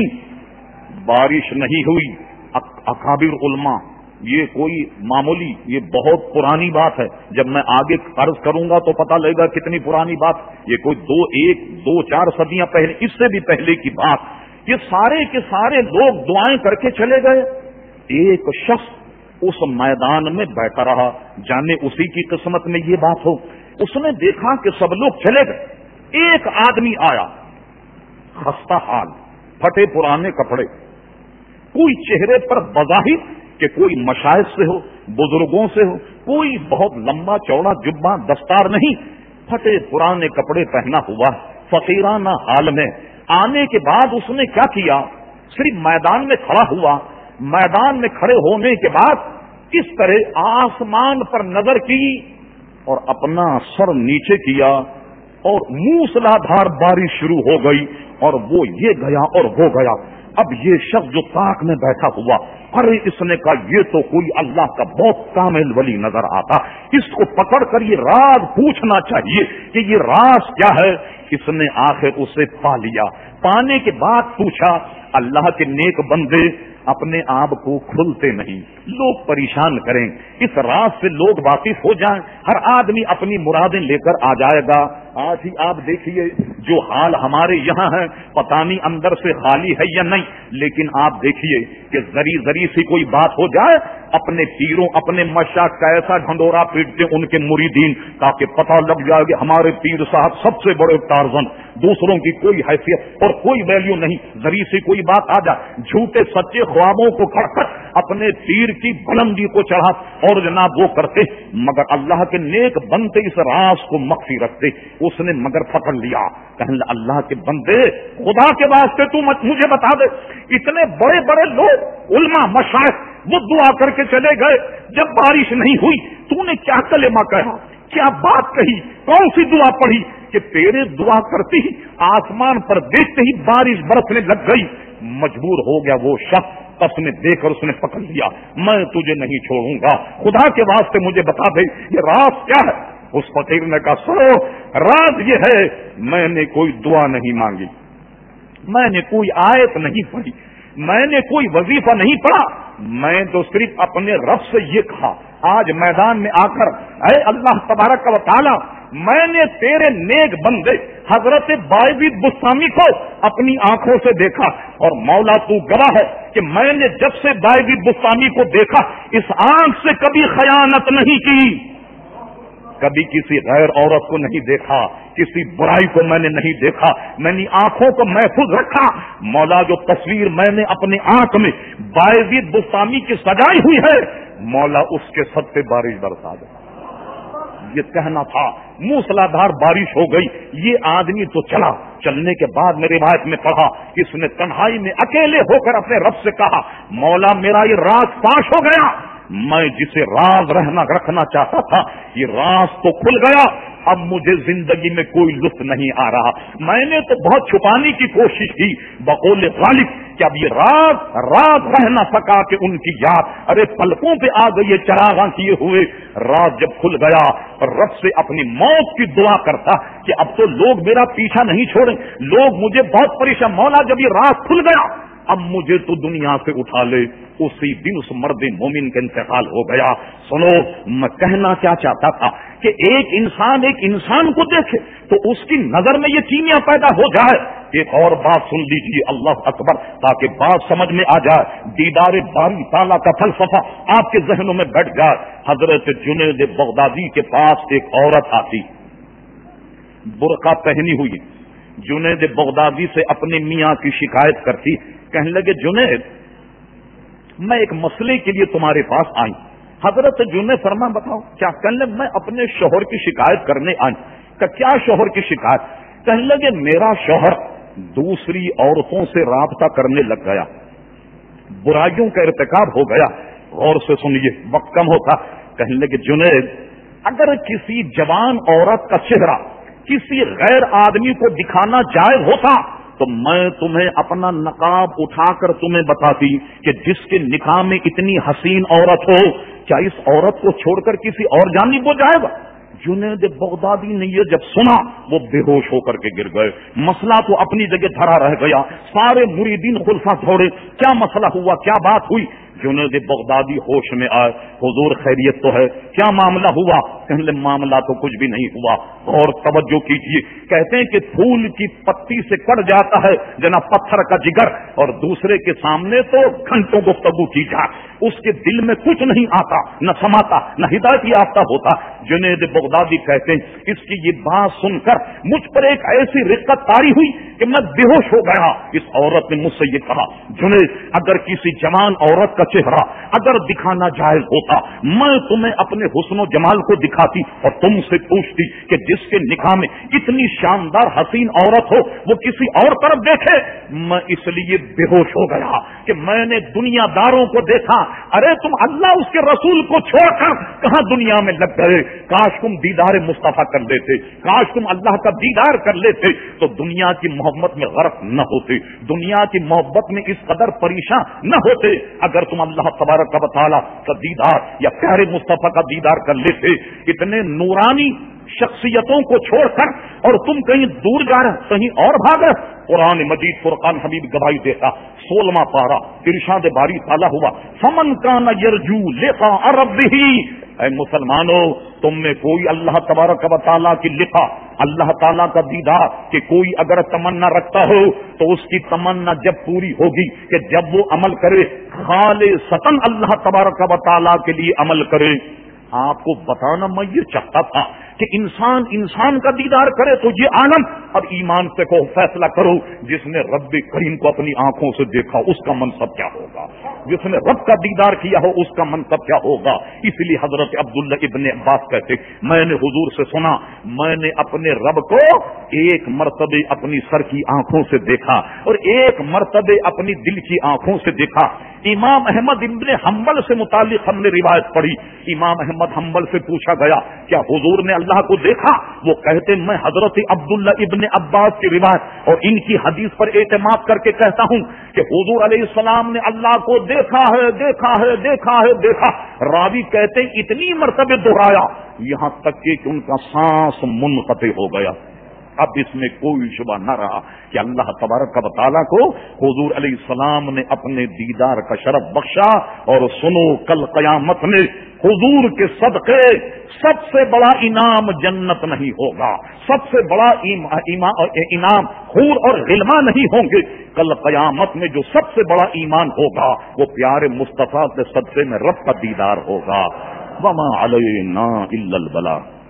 بارش نہیں ہوئی۔ اکابر علماء، یہ کوئی معمولی، یہ بہت پرانی بات ہے، جب میں آگے عرض کروں گا تو پتہ لگے گا کتنی پرانی بات، یہ کوئی دو ایک دو چار صدیاں پہلے، اس سے بھی پہلے کی بات۔ یہ سارے کے سارے لوگ دعائیں کر کے چلے گئے، ایک شخص اس میدان میں بیٹھا رہا، جانے اسی کی قسمت میں یہ بات ہو۔ اس نے دیکھا کہ سب لوگ چلے گئے، ایک آدمی آیا، خستہ حال، پھٹے پرانے کپڑے، کوئی چہرے پر بظاہر کہ کوئی مشائخ سے ہو، بزرگوں سے ہو، کوئی بہت لمبا چوڑا جبہ دستار نہیں، پھٹے پرانے کپڑے پہنا ہوا، فقیرانہ حال میں۔ آنے کے بعد اس نے کیا کیا، صرف میدان میں کھڑا ہوا، میدان میں کھڑے ہونے کے بعد اس طرح آسمان پر نظر کی اور اپنا سر نیچے کیا اور موسلادھار بارش شروع ہو گئی اور وہ یہ گیا اور وہ گیا۔ اب یہ شخص جو طاق میں بیٹھا ہوا، ارے اس نے کہا یہ تو کوئی اللہ کا بہت کامل ولی نظر آتا، اس کو پکڑ کر یہ راز پوچھنا چاہیے کہ یہ راز کیا ہے۔ اس نے آخر اسے پا لیا، پانے کے بعد پوچھا، اللہ کے نیک بندے اپنے آپ کو کھلتے نہیں، لوگ پریشان کریں، اس راز سے لوگ واقف ہو جائیں، ہر آدمی اپنی مرادیں لے کر آ جائے گا۔ آج ہی آپ دیکھیے جو حال ہمارے یہاں ہے، پتہ نہیں اندر سے خالی ہے یا نہیں، لیکن آپ دیکھیے کہ ذری ذری سی کوئی بات ہو جائے، اپنے پیروں اپنے مشائخ کا ایسا ڈھنڈورا پیٹتے ان کے مریدین تاکہ پتہ لگ جائے کہ ہمارے پیر صاحب سب سے بڑے ٹارزن، دوسروں کی کوئی حیثیت اور کوئی ویلیو نہیں۔ ذری سی کوئی بات آ جائے، جھوٹے سچے خوابوں کو کھڑ کر اپنے پیر کی بلندی کو چڑھا اور جناب وہ کرتے، مگر اللہ کے نیک بندے اس راز کو مخفی رکھتے۔ اس نے مگر پکڑ لیا، کہنے اللہ کے بندے خدا کے واسطے تو مجھے بتا دے، اتنے بڑے بڑے لوگ علماء مشائخ وہ دعا کر کے چلے گئے، جب بارش نہیں ہوئی تو نے کیا کلمہ کہا، کیا بات کہی، کون سی دعا پڑھی کہ تیرے دعا کرتی ہی آسمان پر دیکھتے ہی بارش برسنے لگ گئی۔ مجبور ہو گیا وہ شخص، پس نے دے کر اس نے پکڑ لیا، میں تجھے نہیں چھوڑوں گا، خدا کے واسطے مجھے بتا دے یہ راز کیا ہے۔ اس فقیر نے کہا سنو، راز یہ ہے میں نے کوئی دعا نہیں مانگی، میں نے کوئی آیت نہیں پڑھی، میں نے کوئی وظیفہ نہیں پڑھا، میں تو صرف اپنے رب سے یہ کہا آج میدان میں آ کر، اے اللہ تبارک و تعالی، میں نے تیرے نیک بندے حضرت بائزید بستامی کو اپنی آنکھوں سے دیکھا، اور مولا تو گواہ ہے کہ میں نے جب سے بائزید بستامی کو دیکھا اس آنکھ سے کبھی خیانت نہیں کی، کبھی کسی غیر عورت کو نہیں دیکھا، کسی برائی کو میں نے نہیں دیکھا، میں نے آنکھوں کو محفوظ رکھا۔ مولا جو تصویر میں نے اپنے آنکھ میں بائزید بستامی کی سجائی ہوئی ہے، مولا اس کے سب پہ بارش برسا دے۔ یہ کہنا تھا، موسلادھار بارش ہو گئی، یہ آدمی تو چلا، چلنے کے بعد میری روایت میں پڑھا، اس نے تنہائی میں اکیلے ہو کر اپنے رب سے کہا، مولا میرا یہ راز فاش ہو گیا، میں جسے راز رہنا رکھنا چاہتا تھا یہ راز تو کھل گیا، اب مجھے زندگی میں کوئی لطف نہیں آ رہا، میں نے تو بہت چھپانے کی کوشش کی، بقول غالب کہ اب یہ راز راز رہ نہ سکا کہ ان کی یاد ارے پلکوں پہ آ گئی، چراغاں کیے ہوئے، راز جب کھل گیا اور رب سے اپنی موت کی دعا کرتا کہ اب تو لوگ میرا پیچھا نہیں چھوڑیں، لوگ مجھے بہت پریشان، مولا جب یہ راز کھل گیا اب مجھے تو دنیا سے اٹھا لے، اسی دن اس مرد مومن کا انتقال ہو گیا۔ سنو، میں کہنا کیا چاہتا تھا کہ ایک انسان ایک انسان کو دیکھے تو اس کی نظر میں یہ کیمیا پیدا ہو جائے۔ ایک اور بات سن لیجیے، اللہ اکبر، تاکہ بات سمجھ میں آ جائے، دیدار باری تعالیٰ کا فلسفہ آپ کے ذہنوں میں بیٹھ جائے۔ حضرت جنید بغدادی کے پاس ایک عورت آتی، برقع پہنی ہوئی، جنید بغدادی سے اپنے میاں کی شکایت کرتی، کہنے لگے جنید میں ایک مسئلے کے لیے تمہارے پاس آئی۔ حضرت جنید فرما بتاؤ کیا؟ کہنے لگے میں اپنے شوہر کی شکایت کرنے آئی۔ کہ کیا شوہر کی شکایت؟ کہنے لگے میرا شوہر دوسری عورتوں سے رابطہ کرنے لگ گیا، برائیوں کا ارتکاب ہو گیا۔ غور سے سنیے، وقت کم ہوتا۔ کہنے لگے جنید اگر کسی جوان عورت کا چہرہ کسی غیر آدمی کو دکھانا جائز ہوتا تو میں تمہیں اپنا نقاب اٹھا کر تمہیں بتاتی کہ جس کے نکاح میں اتنی حسین عورت ہو، کیا اس عورت کو چھوڑ کر کسی اور جانب وہ جائے گا؟ جنید بغدادی نے یہ جب سنا وہ بے ہوش ہو کر کے گر گئے. مسئلہ تو اپنی جگہ دھرا رہ گیا. سارے مریدین خلفا دوڑے، کیا مسئلہ ہوا، کیا بات ہوئی؟ جنید بغدادی ہوش میں آئے، حضور خیریت تو ہے؟ کیا معاملہ ہوا؟ کہنے لگے معاملہ تو کچھ بھی نہیں ہوا. اور توجہ کیجیے، کہتے ہیں کہ پھول کی پتی سے کٹ جاتا ہے جناب پتھر کا جگر، اور دوسرے کے سامنے تو گھنٹوں گفتگو کی جائے، اس کے دل میں کچھ نہیں آتا، نہ سماتا، نہ ہدایت یافتہ ہوتا. جنید بغدادی کہتے ہیں اس کی یہ بات سن کر مجھ پر ایک ایسی رقت طاری ہوئی کہ میں بے ہوش ہو گیا. اس عورت نے مجھ سے یہ کہا، جنید اگر کسی جوان عورت کا چہرہ اگر دکھانا جائز ہوتا، میں تمہیں اپنے حسن و جمال کو دکھاتی اور تم سے پوچھتی کہ جس کے نکاح میں اتنی شاندار حسین عورت ہو وہ کسی اور طرف دیکھے. میں اس لیے بے ہوش ہو گیا کہ میں نے دنیا داروں کو دیکھا. ارے تم اللہ اس کے رسول کو چھوڑ کر کہاں دنیا میں لگ گئے؟ کاش تم دیدار مصطفیٰ کر لیتے، کاش تم اللہ کا دیدار کر لیتے تو دنیا کی محبت میں غرق نہ ہوتے، دنیا کی محبت میں اس قدر پریشان نہ ہوتے. اگر تم اللہ تبارک و تعالی کا دیدار یا پیارے مصطفیٰ کا دیدار کر لیتے، اتنے نورانی شخصیتوں کو چھوڑ کر اور تم کہیں دور جا رہے، کہیں اور بھاگ رہے. قرآن مجید فرقان حمید گواہی دیتا، سولہواں پارہ ارشاد باری تعالیٰ ہوا، فمن کان یرجو لقاء ربہ. اے مسلمانوں، تم میں کوئی اللہ تبارک و تعالیٰ کی لقاء، اللہ تعالیٰ کا دیدار کہ کوئی اگر تمنا رکھتا ہو تو اس کی تمنا جب پوری ہوگی کہ جب وہ عمل کرے خالصتاً اللہ تبارک و تعالیٰ کے لیے عمل کرے. آپ کو بتانا میں یہ چاہتا تھا کہ انسان انسان کا دیدار کرے تو یہ عالم. اب ایمان سے کو فیصلہ کرو، جس نے رب کریم کو اپنی آنکھوں سے دیکھا اس کا منصب کیا ہوگا، جس نے رب کا دیدار کیا ہو اس کا منصب کیا ہوگا. اس لیے حضرت عبداللہ ابن عباس کہتے میں نے حضور سے سنا، میں نے اپنے رب کو ایک مرتبہ اپنی سر کی آنکھوں سے دیکھا اور ایک مرتبہ اپنی دل کی آنکھوں سے دیکھا. امام احمد ابن حنبل سے متعلق ہم نے روایت پڑھی. امام احمد حنبل سے پوچھا گیا کیا حضور نے اللہ کو دیکھا؟ وہ کہتے میں حضرت عبداللہ ابن عباس کی روایت اور ان کی حدیث پر اعتماد کر کے کہتا ہوں کہ حضور علیہ السلام نے اللہ کو دیکھا ہے دیکھا ہے دیکھا ہے دیکھا. راوی کہتے اتنی مرتبہ دہرایا یہاں تک کہ ان کا سانس منقطع ہو گیا. اب اس میں کوئی شبہ نہ رہا کہ اللہ تبارک و تعالیٰ کو حضور علیہ السلام نے اپنے دیدار کا شرف بخشا. اور سنو کل قیامت میں حضور کے صدقے سب سے بڑا انعام جنت نہیں ہوگا، سب سے بڑا انعام حور اور غلمان نہیں ہوں گے. کل قیامت میں جو سب سے بڑا ایمان ہوگا وہ پیارے مصطفیٰ کے صدقے میں رب کا دیدار ہوگا. وما علینا الا البلاغ.